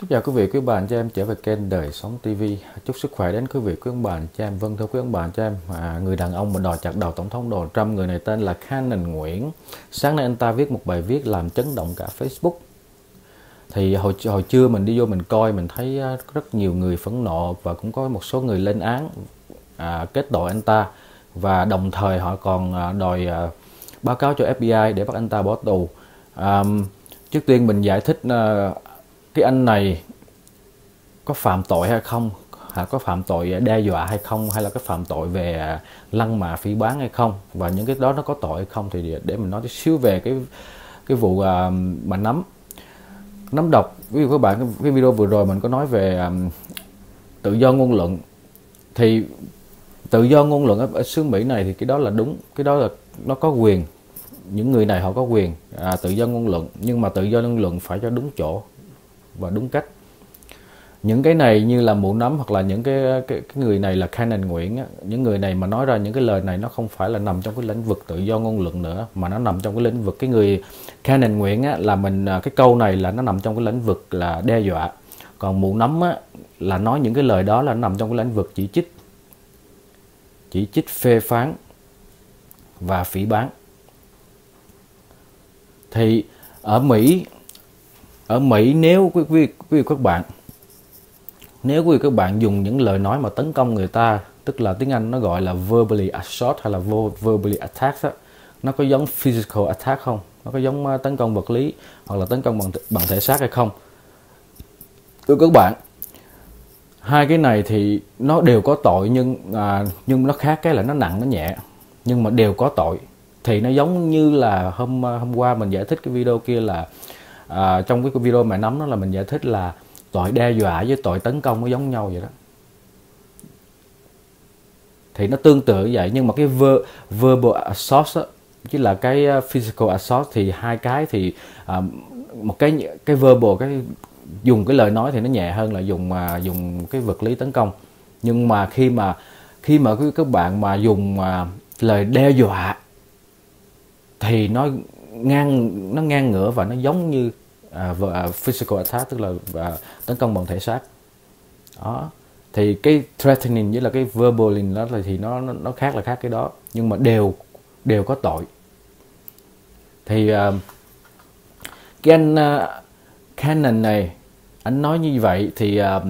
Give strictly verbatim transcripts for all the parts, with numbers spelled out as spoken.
Chào quý vị, quý bạn cho em trở về kênh Đời Sống ti vi. Chúc sức khỏe đến quý vị, quý bạn cho em. Vâng thưa quý bạn cho em, à, người đàn ông mà đòi chặt đầu tổng thống Donald Trump, người này tên là Cannon Nguyễn. Sáng nay anh ta viết một bài viết làm chấn động cả Facebook. Thì hồi hồi trưa mình đi vô mình coi, mình thấy rất nhiều người phẫn nộ và cũng có một số người lên án, à, kết tội anh ta, và đồng thời họ còn đòi à, báo cáo cho ép bi ai để bắt anh ta bỏ tù. À, trước tiên mình giải thích à, cái anh này có phạm tội hay không, hay có phạm tội đe dọa hay không, hay là có phạm tội về lăng mạ phỉ báng hay không, và những cái đó nó có tội hay không. Thì để mình nói chút xíu về cái cái vụ uh, mà nắm nắm độc. Ví dụ các bạn, cái video vừa rồi mình có nói về um, tự do ngôn luận. Thì tự do ngôn luận ở, ở xứ Mỹ này thì cái đó là đúng, cái đó là nó có quyền, những người này họ có quyền à, tự do ngôn luận, nhưng mà tự do ngôn luận phải cho đúng chỗ và đúng cách. Những cái này như là mụ nắm hoặc là những cái cái, cái người này là Cannon Nguyễn á, những người này mà nói ra những cái lời này nó không phải là nằm trong cái lĩnh vực tự do ngôn luận nữa, mà nó nằm trong cái lĩnh vực, cái người Cannon Nguyễn á là mình, cái câu này là nó nằm trong cái lĩnh vực là đe dọa, còn mụ nắm á là nói những cái lời đó là nó nằm trong cái lĩnh vực chỉ trích chỉ trích phê phán và phỉ báng. Thì ở Mỹ ở Mỹ nếu quý vị, quý vị các bạn nếu quý vị các bạn dùng những lời nói mà tấn công người ta, tức là tiếng Anh nó gọi là verbally assault hay là verbally attack đó, nó có giống physical attack không, nó có giống tấn công vật lý hoặc là tấn công bằng bằng thể xác hay không. Thưa các bạn, hai cái này thì nó đều có tội, nhưng à, nhưng nó khác cái là nó nặng nó nhẹ, nhưng mà đều có tội. Thì nó giống như là hôm hôm qua mình giải thích cái video kia là à, trong cái video mà nắm đó là mình giải thích là tội đe dọa với tội tấn công nó giống nhau vậy đó. Thì nó tương tự vậy, nhưng mà cái ver, verbal assault đó, chứ là cái physical assault, thì hai cái thì à, một cái cái verbal, cái dùng cái lời nói thì nó nhẹ hơn là dùng mà dùng cái vật lý tấn công. Nhưng mà khi mà khi mà các bạn mà dùng à, lời đe dọa thì nó ngang nó ngang ngửa và nó giống như à, physical attack, tức là à, tấn công bằng thể xác đó. Thì cái threatening với là cái verbal đó là thì nó, nó nó khác là khác cái đó, nhưng mà đều đều có tội. Thì uh, cái anh uh, Cannon này anh nói như vậy thì uh,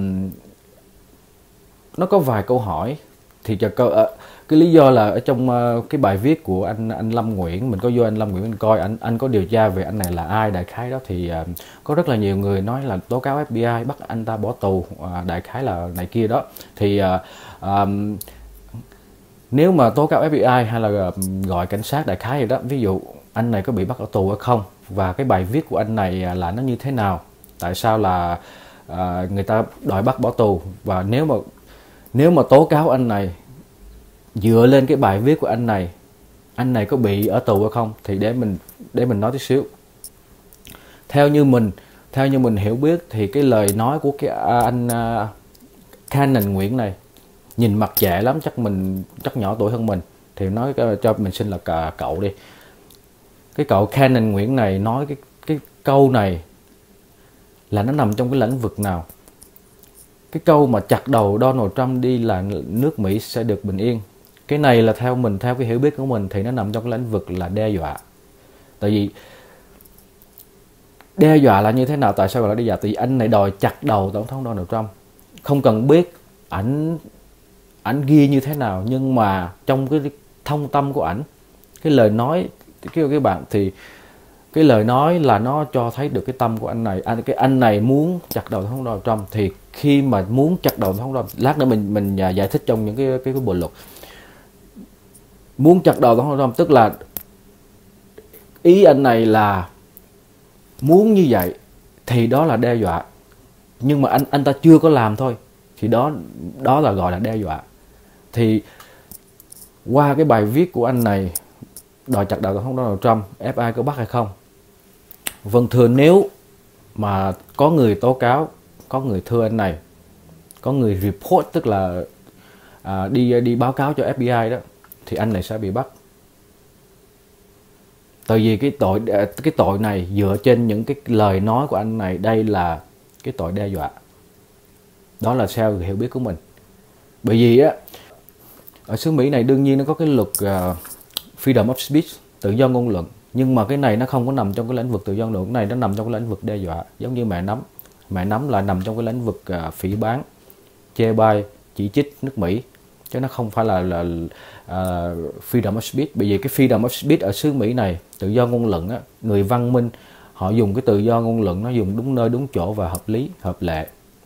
nó có vài câu hỏi. Thì cho câu uh, cái lý do là ở trong uh, cái bài viết của anh anh Lâm Nguyễn, mình có vô anh Lâm Nguyễn mình coi anh anh có điều tra về anh này là ai đại khái đó. Thì uh, có rất là nhiều người nói là tố cáo ép bi ai bắt anh ta bỏ tù, uh, đại khái là này kia đó. Thì uh, um, nếu mà tố cáo ép bi ai hay là uh, gọi cảnh sát đại khái vậy đó, ví dụ anh này có bị bắt ở tù hay không, và cái bài viết của anh này uh, là nó như thế nào, tại sao là uh, người ta đòi bắt bỏ tù, và nếu mà nếu mà tố cáo anh này dựa lên cái bài viết của anh này, anh này có bị ở tù hay không. Thì để mình để mình nói tí xíu. Theo như mình theo như mình hiểu biết thì cái lời nói của cái anh uh, Cannon Nguyễn này nhìn mặt trẻ lắm, chắc mình chắc nhỏ tuổi hơn mình, thì nói cho mình xin là cả cậu đi. Cái cậu Cannon Nguyễn này nói cái cái câu này là nó nằm trong cái lĩnh vực nào? Cái câu mà chặt đầu Donald Trump đi là nước Mỹ sẽ được bình yên. Cái này là theo mình, theo cái hiểu biết của mình thì nó nằm trong cái lĩnh vực là đe dọa. Tại vì đe dọa là như thế nào? Tại sao gọi là đe dọa? Tại vì anh này đòi chặt đầu tổng thống Donald Trump. Không cần biết ảnh ảnh ghi như thế nào, nhưng mà trong cái thông tâm của ảnh, cái lời nói cái các bạn, thì cái lời nói là nó cho thấy được cái tâm của anh này. Anh cái anh này muốn chặt đầu tổng thống Donald Trump. Thì khi mà muốn chặt đầu tổng thống Donald Trump, lát nữa mình mình giải thích trong những cái cái, cái bộ luật. Muốn chặt đầu tổng thống Trump tức là ý anh này là muốn như vậy, thì đó là đe dọa. Nhưng mà anh anh ta chưa có làm thôi, thì đó đó là gọi là đe dọa. Thì qua cái bài viết của anh này đòi chặt đầu tổng thống Donald Trump, ép bi ai có bắt hay không? Vâng thưa, nếu mà có người tố cáo, có người thưa anh này, có người report, tức là à, đi đi báo cáo cho ép bi ai đó, thì anh này sẽ bị bắt. Tại vì cái tội cái tội này dựa trên những cái lời nói của anh này. Đây là cái cái tội đe dọa. Đó là theo hiểu biết của mình. Bởi vì á, ở xứ Mỹ này đương nhiên nó có cái luật uh, freedom of speech, tự do ngôn luận. Nhưng mà cái này nó không có nằm trong cái lĩnh vực tự do ngôn luận, này nó nằm trong cái lĩnh vực đe dọa. Giống như mẹ nắm. Mẹ nắm là nằm trong cái lĩnh vực uh, phỉ báng, chê bai, chỉ trích nước Mỹ. Chứ nó không phải là, là uh, freedom of speech. Bởi vì cái freedom of speech ở xứ Mỹ này, tự do ngôn luận á, người văn minh họ dùng cái tự do ngôn luận nó dùng đúng nơi đúng chỗ và hợp lý, hợp lệ,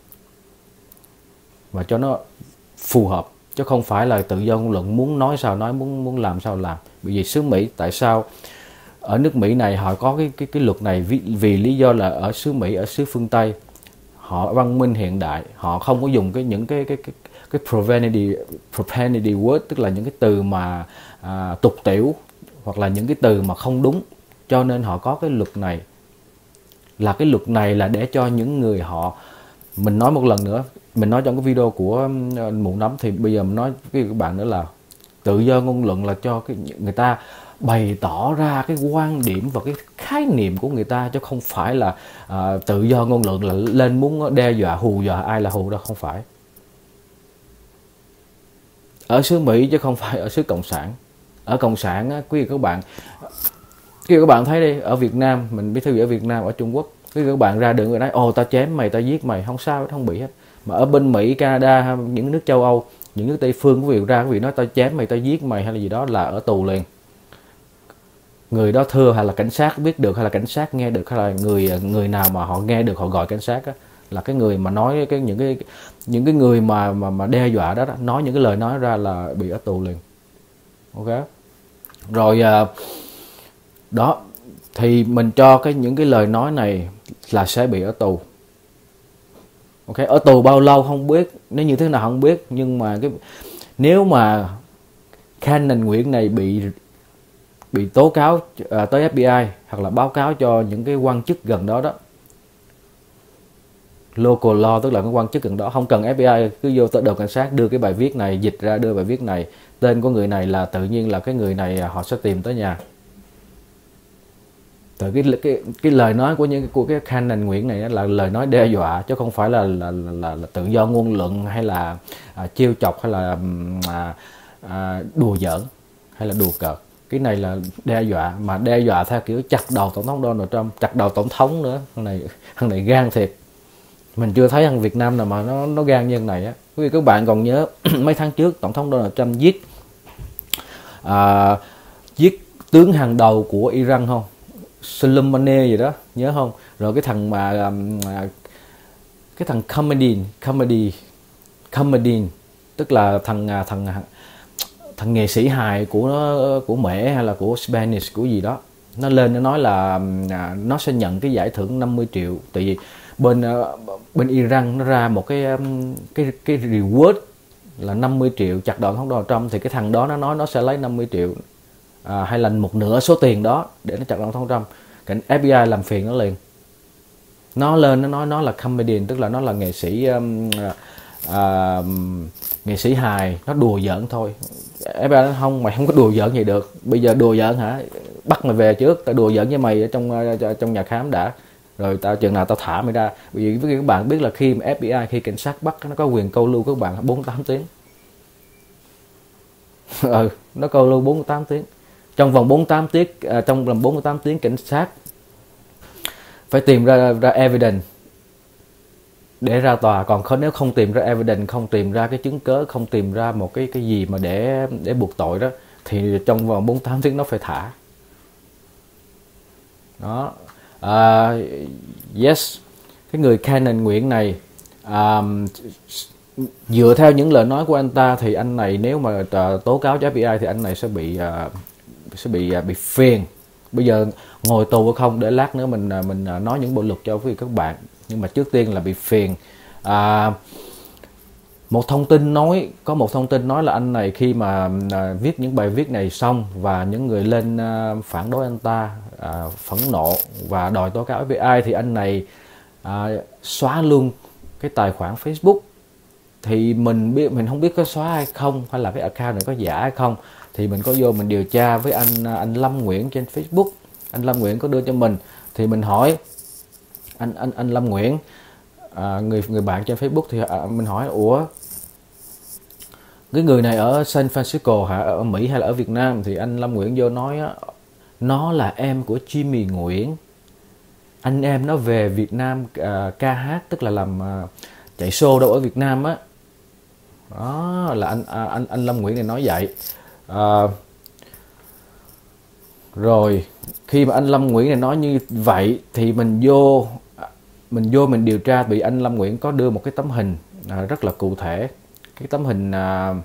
và cho nó phù hợp, chứ không phải là tự do ngôn luận muốn nói sao nói, muốn muốn làm sao làm. Bởi vì xứ Mỹ, tại sao ở nước Mỹ này họ có cái cái cái luật này, vì, vì lý do là ở xứ Mỹ, ở xứ phương Tây họ văn minh hiện đại, họ không có dùng cái những cái cái cái cái profanity profanity word, tức là những cái từ mà à, tục tiểu hoặc là những cái từ mà không đúng, cho nên họ có cái luật này. Là cái luật này là để cho những người họ, mình nói một lần nữa, mình nói trong cái video của Mụ Nấm, thì bây giờ mình nói với các bạn nữa là tự do ngôn luận là cho cái người ta bày tỏ ra cái quan điểm và cái khái niệm của người ta, chứ không phải là à, tự do ngôn luận là lên muốn đe dọa hù dọa ai là hù, đó không phải. Ở xứ Mỹ chứ không phải ở xứ Cộng sản. Ở Cộng sản á, quý vị các bạn, quý vị các bạn thấy đi, ở Việt Nam, mình biết thư ở Việt Nam, ở Trung Quốc, quý vị các bạn ra đường người nói ồ ta chém mày, ta giết mày, không sao, không bị hết. Mà ở bên Mỹ, Canada, những nước châu Âu, những nước Tây phương, quý vị ra quý vị nói ta chém mày, ta giết mày hay là gì đó là ở tù liền. Người đó thưa hay là cảnh sát biết được, hay là cảnh sát nghe được, hay là người người nào mà họ nghe được họ gọi cảnh sát á, là cái người mà nói cái những cái những cái người mà mà mà đe dọa đó, đó nói những cái lời nói ra là bị ở tù liền. Ok. Rồi à, đó thì mình cho cái những cái lời nói này là sẽ bị ở tù. Ok, ở tù bao lâu không biết, nếu như thế nào không biết, nhưng mà cái nếu mà Cannon Nguyễn này bị bị tố cáo à, tới ép bê i hoặc là báo cáo cho những cái quan chức gần đó đó, local law, tức là cái quan chức gần đó, không cần ép bê i, cứ vô tới đầu cảnh sát đưa cái bài viết này, dịch ra đưa bài viết này, tên của người này là tự nhiên là cái người này họ sẽ tìm tới nhà. Từ cái cái cái lời nói của những của cái Cannon Nguyễn này là lời nói đe dọa, chứ không phải là là là, là, là tự do ngôn luận, hay là à, trêu chọc, hay là à, à, đùa giỡn, hay là đùa cợt. Cái này là đe dọa, mà đe dọa theo kiểu chặt đầu tổng thống Donald Trump, chặt đầu tổng thống nữa. Thằng này thằng này gan thiệt. Mình chưa thấy thằng Việt Nam nào mà nó nó gan như thế này á. Quý vị các bạn còn nhớ mấy tháng trước tổng thống Donald Trump giết à, giết tướng hàng đầu của Iran không? Soleimani gì đó, nhớ không? Rồi cái thằng mà cái thằng comedy comedy comedy tức là thằng thằng thằng nghệ sĩ hài của nó, của Mễ hay là của Spanish của gì đó, nó lên nó nói là nó sẽ nhận cái giải thưởng năm mươi triệu, tại vì bên bên Iran nó ra một cái cái cái reward là năm mươi triệu chặt đầu thống Donald Trump, thì cái thằng đó nó nói nó sẽ lấy năm mươi triệu à, hay là một nửa số tiền đó để nó chặt đầu thống Trump. Cảnh ép bê i làm phiền nó liền, nó lên nó nói nó là comedian, tức là nó là nghệ sĩ um, uh, nghệ sĩ hài, nó đùa giỡn thôi. ép bê i nói không, mày không có đùa giỡn gì được, bây giờ đùa giỡn hả, bắt mày về trước, tao đùa giỡn với mày ở trong uh, trong nhà khám đã, rồi tao chừng nào tao thả mày ra. Bởi vì các bạn biết là khi mà ép bê i, khi cảnh sát bắt, nó có quyền câu lưu các bạn bốn mươi tám tiếng. ừ nó câu lưu bốn mươi tám tiếng. Trong vòng bốn mươi tám tiếng à, trong vòng bốn mươi tám tiếng cảnh sát phải tìm ra ra evidence để ra tòa, còn không, nếu không tìm ra evidence, không tìm ra cái chứng cớ, không tìm ra một cái cái gì mà để để buộc tội đó, thì trong vòng bốn mươi tám tiếng nó phải thả. Đó. Uh, yes, cái người Cannon Nguyễn này um, dựa theo những lời nói của anh ta thì anh này nếu mà uh, tố cáo cho ép bê i thì anh này sẽ bị uh, sẽ bị uh, bị phiền. Bây giờ ngồi tù hay không để lát nữa mình uh, mình uh, nói những bộ luật cho quý vị các bạn, nhưng mà trước tiên là bị phiền. Uh, một thông tin nói có một thông tin nói là anh này khi mà uh, viết những bài viết này xong và những người lên uh, phản đối anh ta, uh, phẫn nộ và đòi tố cáo ép bê i, thì anh này uh, xóa luôn cái tài khoản Facebook. Thì mình biết mình không biết có xóa hay không, hay là cái account này có giả hay không, thì mình có vô mình điều tra với anh anh Lâm Nguyễn trên Facebook. Anh Lâm Nguyễn có đưa cho mình, thì mình hỏi anh anh anh Lâm Nguyễn à, người người bạn trên Facebook thì à, mình hỏi ủa cái người này ở San Francisco hả, ở Mỹ hay là ở Việt Nam, thì anh Lâm Nguyễn vô nói á, nó là em của Jimmy Nguyễn, anh em nó về Việt Nam à, ca hát, tức là làm à, chạy show đâu ở Việt Nam á. Đó là anh à, anh anh Lâm Nguyễn này nói vậy. à, Rồi khi mà anh Lâm Nguyễn này nói như vậy thì mình vô mình vô mình điều tra, vì anh Lâm Nguyễn có đưa một cái tấm hình à, rất là cụ thể. Cái tấm hình à,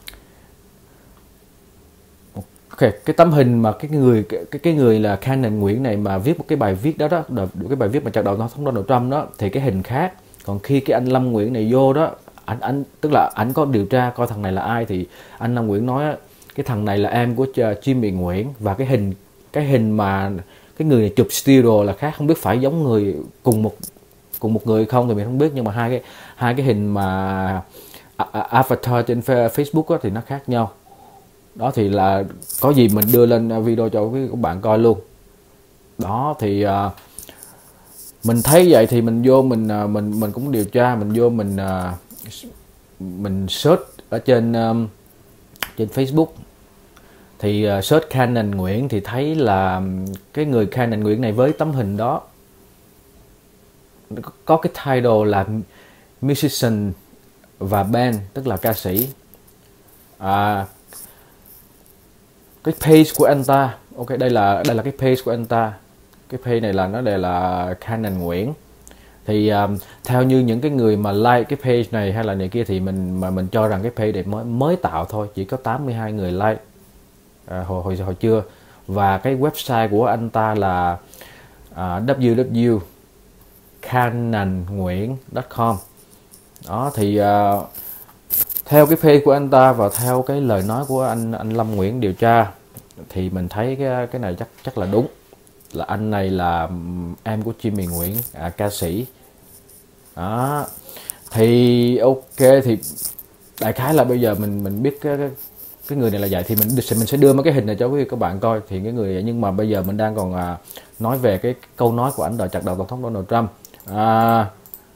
okay, cái tấm hình mà cái người cái cái người là Canon Nguyễn này mà viết một cái bài viết đó đó, cái bài viết mà chặt đầu tổng thống Donald Trump đó, thì cái hình khác. Còn khi cái anh Lâm Nguyễn này vô đó, anh anh tức là anh có điều tra coi thằng này là ai, thì anh Lâm Nguyễn nói cái thằng này là em của Jimmy Nguyễn, và cái hình cái hình mà cái người này chụp studio là khác, không biết phải giống người cùng một cùng một người không thì mình không biết, nhưng mà hai cái hai cái hình mà avatar trên Facebook đó thì nó khác nhau. Đó thì là có gì mình đưa lên video cho quý các bạn coi luôn. Đó thì uh, mình thấy vậy thì mình vô mình uh, mình mình cũng điều tra, mình vô mình uh, mình search ở trên um, trên Facebook, thì uh, search Canon Nguyễn thì thấy là cái người Canon Nguyễn này với tấm hình đó có cái title là musician và band, tức là ca sĩ. À, cái page của anh ta, ok đây là đây là cái page của anh ta, cái page này là nó đây là Canon Nguyễn. Thì um, theo như những cái người mà like cái page này hay là này kia thì mình mà mình cho rằng cái page này mới mới tạo thôi, chỉ có tám mươi hai người like à, hồi hồi hồi chưa. Và cái website của anh ta là uh, w w w chấm canon nguyễn chấm com. Đó thì uh, theo cái page của anh ta và theo cái lời nói của anh anh Lâm Nguyễn điều tra thì mình thấy cái cái này chắc chắc là đúng, là anh này là em của Jimmy Nguyễn, à, ca sĩ. Đó thì ok, thì đại khái là bây giờ mình mình biết cái cái, cái người này là vậy, thì mình mình sẽ đưa mấy cái hình này cho quý vị các bạn coi. Thì cái người này, nhưng mà bây giờ mình đang còn à, nói về cái câu nói của anh đòi chặt đầu tổng thống Donald Trump. À,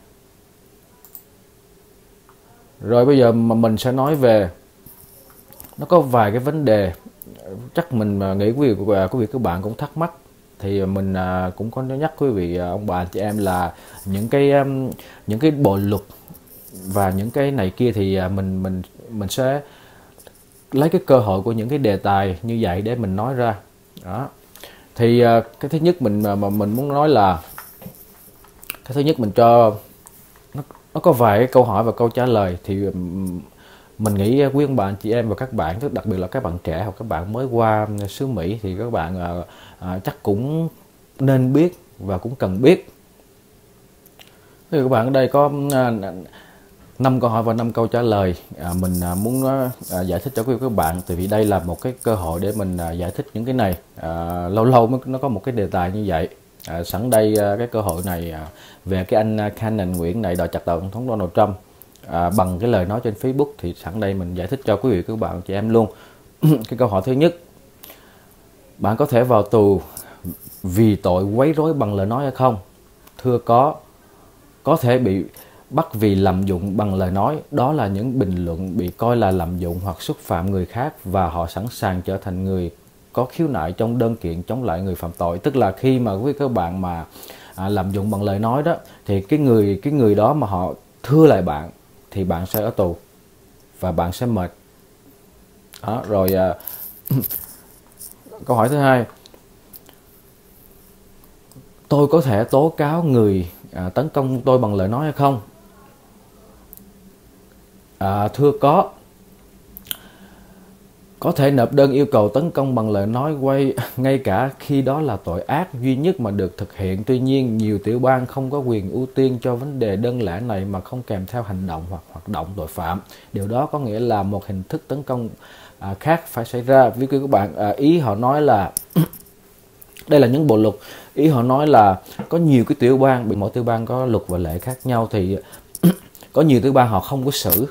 rồi bây giờ mà mình sẽ nói về, nó có vài cái vấn đề chắc mình nghĩ quý vị quý vị các bạn cũng thắc mắc, thì mình cũng có nhắc quý vị ông bà chị em là những cái những cái bộ luật và những cái này kia thì mình mình mình sẽ lấy cái cơ hội của những cái đề tài như vậy để mình nói ra. Đó thì cái thứ nhất mình mà mình muốn nói là cái thứ nhất mình cho nó, nó có vài cái câu hỏi và câu trả lời, thì mình nghĩ quý ông bạn chị em và các bạn, đặc biệt là các bạn trẻ hoặc các bạn mới qua xứ Mỹ thì các bạn à, à, chắc cũng nên biết và cũng cần biết. Thì các bạn ở đây có à, năm câu hỏi và năm câu trả lời. À, mình à, muốn à, giải thích cho quý vị các bạn, tại vì đây là một cái cơ hội để mình à, giải thích những cái này. À, lâu lâu mới nó có một cái đề tài như vậy. À, sẵn đây à, cái cơ hội này à, về cái anh à, Canon Nguyễn này đòi chặt đầu tổng thống Donald Trump. À, bằng cái lời nói trên Facebook thì sẵn đây mình giải thích cho quý vị các bạn chị em luôn. Cái câu hỏi thứ nhất, bạn có thể vào tù vì tội quấy rối bằng lời nói hay không? Thưa có. Có thể bị bắt vì lạm dụng bằng lời nói, đó là những bình luận bị coi là lạm dụng hoặc xúc phạm người khác và họ sẵn sàng trở thành người có khiếu nại trong đơn kiện chống lại người phạm tội. Tức là khi mà quý các bạn mà à, lạm dụng bằng lời nói đó, thì cái người cái người đó mà họ thưa lại bạn thì bạn sẽ ở tù và bạn sẽ mệt. Đó, rồi à, câu hỏi thứ hai, tôi có thể tố cáo người à, tấn công tôi bằng lời nói hay không? À, thưa có. Có thể nộp đơn yêu cầu tấn công bằng lời nói quay ngay cả khi đó là tội ác duy nhất mà được thực hiện. Tuy nhiên, nhiều tiểu bang không có quyền ưu tiên cho vấn đề đơn lẻ này mà không kèm theo hành động hoặc hoạt động tội phạm. Điều đó có nghĩa là một hình thức tấn công à, khác phải xảy ra. Ví dụ các bạn, à, ý họ nói là đây là những bộ luật. Ý họ nói là có nhiều cái tiểu bang, mỗi tiểu bang có luật và lệ khác nhau, thì có nhiều tiểu bang họ không có xử.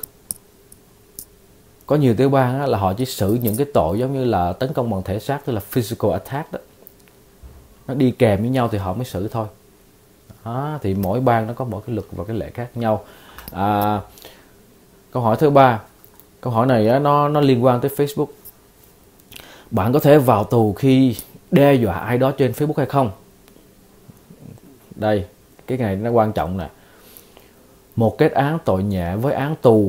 Có nhiều tiểu bang là họ chỉ xử những cái tội giống như là tấn công bằng thể xác, tức là physical attack đó, nó đi kèm với nhau thì họ mới xử thôi. Đó, thì mỗi bang nó có mỗi cái luật và cái lệ khác nhau. À, câu hỏi thứ ba, câu hỏi này á, nó nó liên quan tới Facebook. Bạn có thể vào tù khi đe dọa ai đó trên Facebook hay không? Đây, cái này nó quan trọng nè. Một kết án tội nhẹ với án tù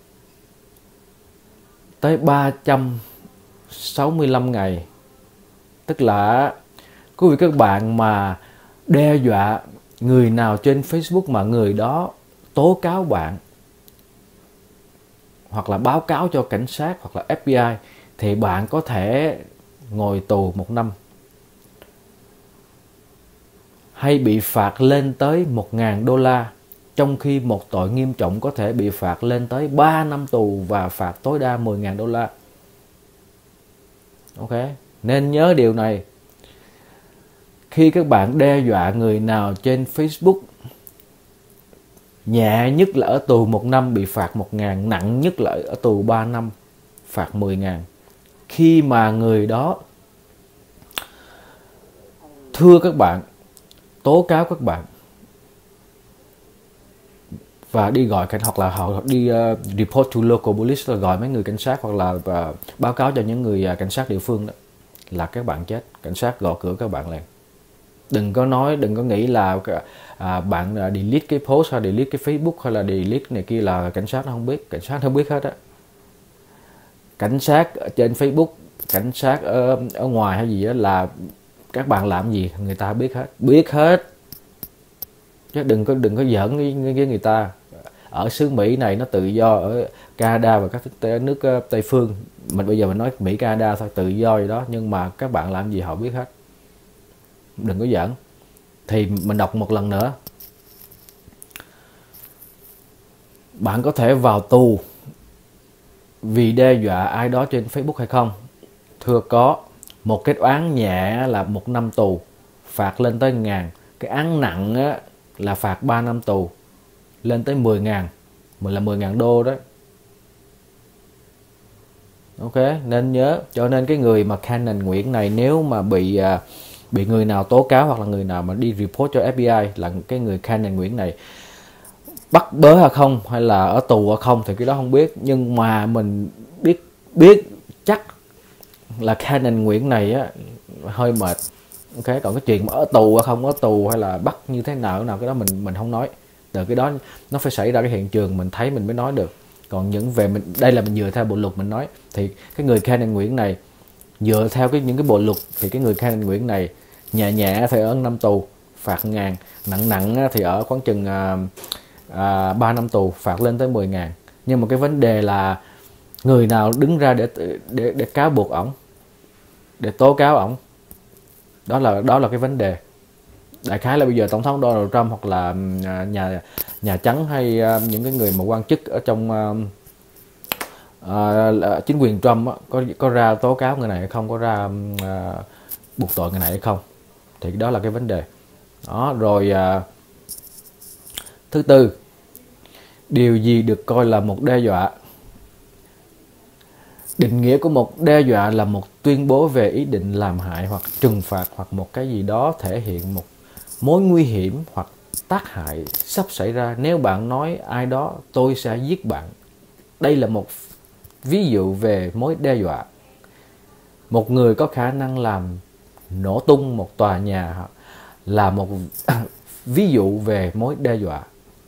tới ba trăm sáu mươi lăm ngày, tức là quý vị các bạn mà đe dọa người nào trên Facebook mà người đó tố cáo bạn hoặc là báo cáo cho cảnh sát hoặc là ép bê i thì bạn có thể ngồi tù một năm, hay bị phạt lên tới một nghìn đô la, trong khi một tội nghiêm trọng có thể bị phạt lên tới ba năm tù và phạt tối đa mười nghìn đô la. Ok, nên nhớ điều này. Khi các bạn đe dọa người nào trên Facebook, nhẹ nhất là ở tù một năm bị phạt một nghìn, nặng nhất là ở tù ba năm phạt mười nghìn. Khi mà người đó thưa các bạn, tố cáo các bạn và đi gọi cảnh, hoặc là họ đi uh, report to local police, là gọi mấy người cảnh sát, hoặc là uh, báo cáo cho những người uh, cảnh sát địa phương, đó là các bạn chết, cảnh sát gõ cửa các bạn liền. Đừng có nói, đừng có nghĩ là à, bạn delete cái post hay delete cái Facebook hay là delete này kia là cảnh sát nó không biết. Cảnh sát không biết hết á. Cảnh sát ở trên Facebook, cảnh sát ở, ở ngoài hay gì đó là các bạn làm gì người ta biết hết, biết hết. Chứ đừng có đừng có giỡn với, với người ta. Ở xứ Mỹ này nó tự do, ở Canada và các nước Tây phương, mình bây giờ mình nói Mỹ Canada thôi, tự do gì đó, nhưng mà các bạn làm gì họ biết hết. Đừng có giỡn. Thì mình đọc một lần nữa. Bạn có thể vào tù vì đe dọa ai đó trên Facebook hay không? Thưa có. Một cái án nhẹ là một năm tù, phạt lên tới ngàn. Cái án nặng á, là phạt ba năm tù, lên tới mười ngàn, mình là mười ngàn đô đó. Ok, nên nhớ. Cho nên cái người mà Canon Nguyễn này, nếu mà bị uh, bị người nào tố cáo hoặc là người nào mà đi report cho ép bê i là cái người Canon Nguyễn này bắt bớ hay không, hay là ở tù hay không thì cái đó không biết, nhưng mà mình biết biết chắc là Canon Nguyễn này á hơi mệt. Ok, còn cái chuyện mà ở tù hay không ở tù hay là bắt như thế nào nào cái đó mình mình không nói. Từ cái đó nó phải xảy ra cái hiện trường mình thấy mình mới nói được. Còn những về mình đây là mình dựa theo bộ luật mình nói, thì cái người Canon Nguyễn này dựa theo cái những cái bộ luật thì cái người Canon Nguyễn này nhẹ nhẹ thì ở năm tù phạt ngàn, nặng nặng thì ở khoảng chừng à, à, ba năm tù phạt lên tới mười ngàn. Nhưng mà cái vấn đề là người nào đứng ra để để để cáo buộc ổng, để tố cáo ổng, đó là đó là cái vấn đề. Đại khái là bây giờ tổng thống Donald Trump hoặc là nhà nhà trắng hay những cái người mà quan chức ở trong uh, chính quyền Trump á, có có ra tố cáo người này hay không, có ra uh, buộc tội người này hay không, thì đó là cái vấn đề đó. Rồi uh, thứ tư, điều gì được coi là một đe dọa? Định nghĩa của một đe dọa là một tuyên bố về ý định làm hại hoặc trừng phạt, hoặc một cái gì đó thể hiện một mối nguy hiểm hoặc tác hại sắp xảy ra. Nếu bạn nói ai đó tôi sẽ giết bạn, đây là một ví dụ về mối đe dọa. Một người có khả năng làm nổ tung một tòa nhà là một ví dụ về mối đe dọa.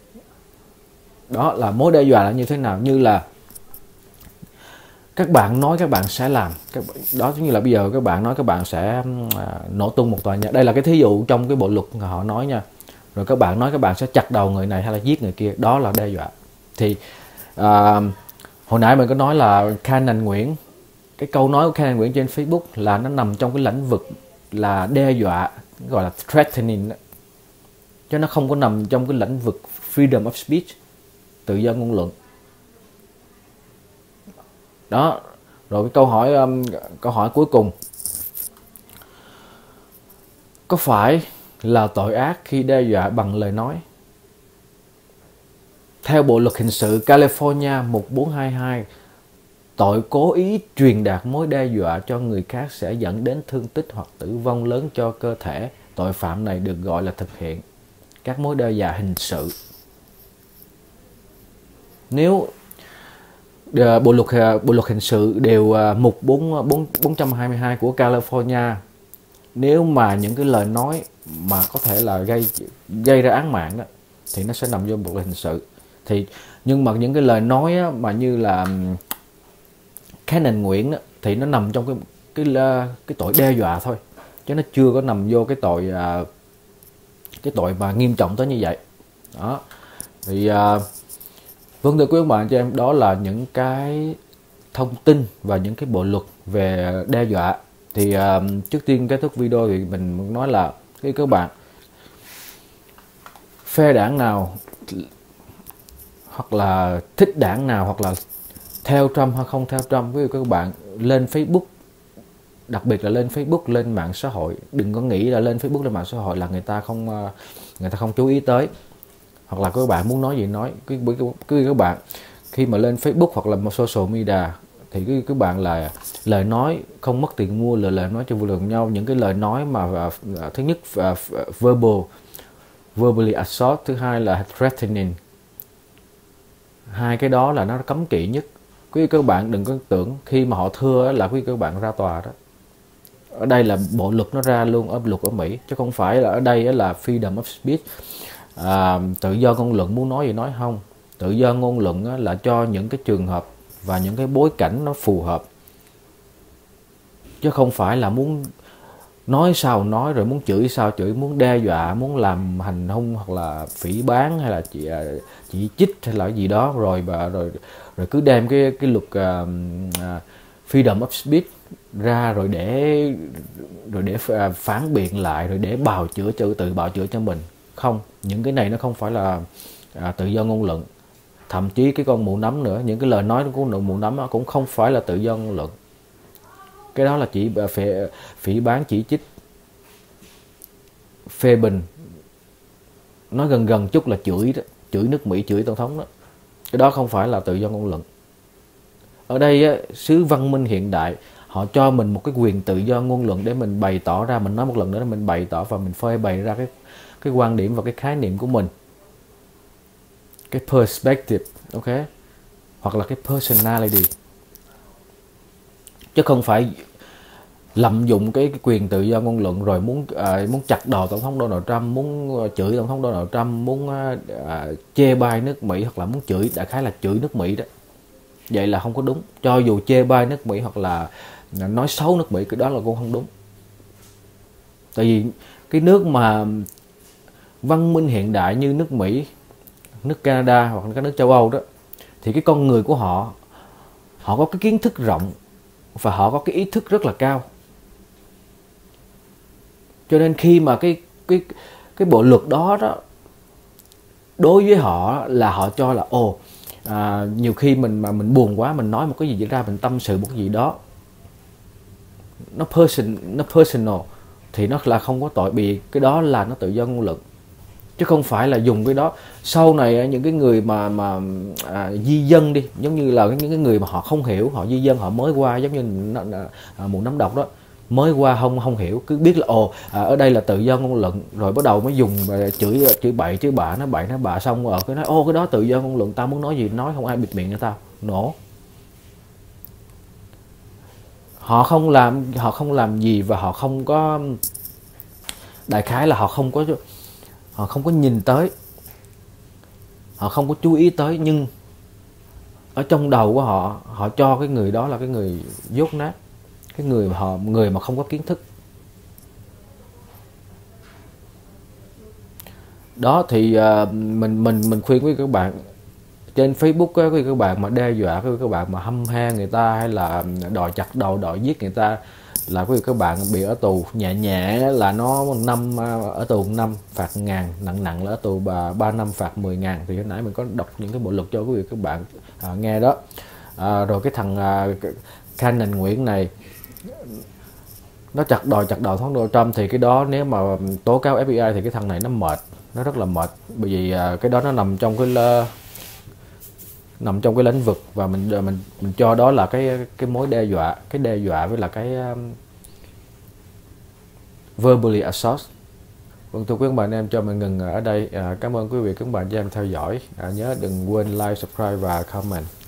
Đó là mối đe dọa là như thế nào? Như là các bạn nói các bạn sẽ làm, các đó giống như là bây giờ các bạn nói các bạn sẽ à, nổ tung một tòa nhà. Đây là cái thí dụ trong cái bộ luật họ nói nha. Rồi các bạn nói các bạn sẽ chặt đầu người này hay là giết người kia, đó là đe dọa. Thì à, hồi nãy mình có nói là Canon Nguyễn, cái câu nói của Canon Nguyễn trên Facebook là nó nằm trong cái lĩnh vực là đe dọa, gọi là threatening đó. Chứ nó không có nằm trong cái lĩnh vực freedom of speech, tự do ngôn luận. Đó. Rồi cái câu hỏi um, câu hỏi cuối cùng, có phải là tội ác khi đe dọa bằng lời nói? Theo Bộ luật hình sự California một bốn hai hai, tội cố ý truyền đạt mối đe dọa cho người khác sẽ dẫn đến thương tích hoặc tử vong lớn cho cơ thể. Tội phạm này được gọi là thực hiện. các mối đe dọa hình sự. Nếu uh, bộ luật uh, bộ luật hình sự đều uh, mục bốn trăm hai mươi hai của California, nếu mà những cái lời nói mà có thể là gây gây ra án mạng đó thì nó sẽ nằm vô bộ luật hình sự. Thì nhưng mà những cái lời nói á, mà như là Cannon Nguyễn đó, thì nó nằm trong cái cái cái tội đe dọa thôi, chứ nó chưa có nằm vô cái tội uh, cái tội mà nghiêm trọng tới như vậy. Đó thì uh, vâng, thưa quý ông bạn cho em, đó là những cái thông tin và những cái bộ luật về đe dọa. Thì uh, trước tiên kết thúc video thì mình muốn nói là cái các bạn phe đảng nào hoặc là thích đảng nào hoặc là theo Trump hay không theo Trump, với các bạn lên Facebook, đặc biệt là lên Facebook, lên mạng xã hội, đừng có nghĩ là lên Facebook, lên mạng xã hội là người ta không người ta không chú ý tới, hoặc là các bạn muốn nói gì nói. Cứ các bạn khi mà lên Facebook hoặc là một social media thì các bạn là lời nói không mất tiền mua, là lời nói cho vui lòng nhau, những cái lời nói mà thứ nhất verbal verbally assault, thứ hai là threatening. Hai cái đó là nó cấm kỵ nhất. Quý vị các bạn đừng có tưởng khi mà họ thưa là quý vị các bạn ra tòa đó. Ở đây là bộ luật nó ra luôn, ở luật ở Mỹ, chứ không phải là ở đây là freedom of speech, à, tự do ngôn luận, muốn nói gì nói. Không, tự do ngôn luận là cho những cái trường hợp và những cái bối cảnh nó phù hợp, chứ không phải là muốn nói sao nói, rồi muốn chửi sao chửi, muốn đe dọa, muốn làm hành hung hoặc là phỉ báng hay là chỉ chỉ trích hay là gì đó, rồi và rồi rồi cứ đem cái cái luật uh, uh, freedom of speech ra rồi để rồi để phản biện lại, rồi để bào chữa cho tự bào chữa cho mình. Không, những cái này nó không phải là uh, tự do ngôn luận. Thậm chí cái con mụ nấm nữa, những cái lời nói của mụ nấm cũng không phải là tự do ngôn luận. Cái đó là chỉ phỉ, phỉ báng, chỉ trích, phê bình, nói gần gần chút là chửi đó, chửi nước Mỹ, chửi tổng thống đó. Cái đó không phải là tự do ngôn luận. Ở đây á, xứ văn minh hiện đại họ cho mình một cái quyền tự do ngôn luận để mình bày tỏ ra, mình nói một lần nữa là mình bày tỏ và mình phơi bày ra cái cái quan điểm và cái khái niệm của mình, cái perspective, ok, hoặc là cái personality, chứ không phải lạm dụng cái, cái quyền tự do ngôn luận rồi muốn uh, muốn chặt đầu tổng thống Donald Trump, muốn chửi tổng thống Donald Trump, muốn uh, uh, chê bai nước Mỹ, hoặc là muốn chửi, đại khái là chửi nước Mỹ đó. Vậy là không có đúng. Cho dù chê bai nước Mỹ hoặc là nói xấu nước Mỹ, cái đó là cũng không đúng. Tại vì cái nước mà văn minh hiện đại như nước Mỹ, nước Canada hoặc các nước châu Âu đó, thì cái con người của họ, họ có cái kiến thức rộng và họ có cái ý thức rất là cao. Cho nên khi mà cái cái cái bộ luật đó đó đối với họ là họ cho là ồ, à, nhiều khi mình mà mình buồn quá, mình nói một cái gì ra, mình tâm sự một cái gì đó, nó person nó personal thì nó là không có tội, vì cái đó là nó tự do ngôn luận, chứ không phải là dùng cái đó. Sau này những cái người mà mà à, di dân đi, giống như là những cái người mà họ không hiểu, họ di dân, họ mới qua, giống như à, mụ nấm độc đó, mới qua không không hiểu, cứ biết là ồ à, ở đây là tự do ngôn luận, rồi bắt đầu mới dùng chửi chửi bậy chửi bạ, nó bậy nó bạ, xong rồi cái nói ô cái đó tự do ngôn luận, tao muốn nói gì nói, không ai bịt miệng cho tao. Nổ. Họ không làm họ không làm gì và họ không có, đại khái là họ không có họ không có nhìn tới, họ không có chú ý tới, nhưng ở trong đầu của họ, họ cho cái người đó là cái người dốt nát, cái người mà họ người mà không có kiến thức. Đó thì uh, mình mình mình khuyên với các bạn trên Facebook á, với các bạn mà đe dọa, với các bạn mà hăm he người ta hay là đòi chặt đầu, đòi giết người ta, là quý vị các bạn bị ở tù. Nhẹ nhẹ là nó năm ở tù năm phạt ngàn, nặng nặng là ở tù bà ba năm phạt mười ngàn. Thì hồi nãy mình có đọc những cái bộ luật cho quý vị các bạn à, nghe đó. À, rồi cái thằng à, Cannon Nguyễn này nó chặt đòi chặt đầu thống Donald Trump, thì cái đó nếu mà tố cáo ép bê i thì cái thằng này nó mệt, nó rất là mệt, bởi vì à, cái đó nó nằm trong cái nằm trong cái lĩnh vực, và mình mình mình cho đó là cái cái mối đe dọa, cái đe dọa với là cái um, verbally assault. Vâng, thưa quý bạn em, cho mình ngừng ở đây. À, cảm ơn quý vị các bạn cho em theo dõi. À, nhớ đừng quên like, subscribe và comment.